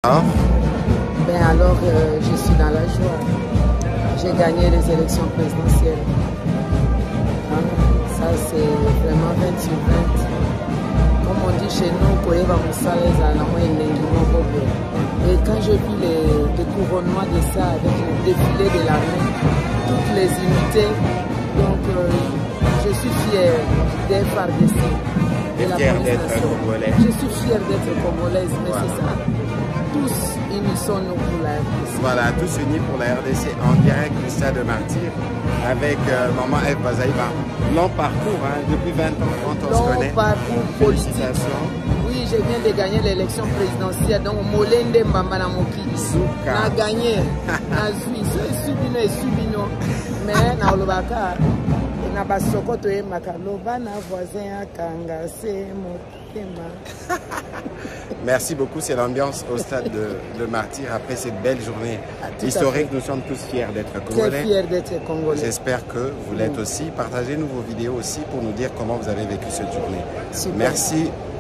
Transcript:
Ben alors, je suis dans la joie. J'ai gagné les élections présidentielles. Hein? Ça, c'est vraiment 20 sur 20. Comme on dit chez nous, et quand je vis les couronnements de ça, avec le défilé de l'armée, toutes les unités, donc je suis fière d'être FARDC. Fière d'être congolaise. Je suis fière d'être congolaise, mais voilà. C'est ça. Tous unissons-nous pour la RDC. Voilà, tous unis pour la RDC en direct du Stade de Martyr avec Maman Eve Bazaïba. Long parcours, hein, depuis 20 ans quand on se connaît. Long parcours politique. Oui, je viens de gagner l'élection présidentielle. Donc, Molende Mbambana Mokili. On a gagné. Mais, na olobaka, na basokoto e makaloba na voisin akanga se motema. Merci beaucoup, c'est l'ambiance au stade de Martyr après cette belle journée historique. Nous sommes tous fiers d'être congolais. Très fiers d'être congolais. J'espère que vous l'êtes aussi. Partagez-nous vos vidéos aussi pour nous dire comment vous avez vécu cette journée. Super. Merci.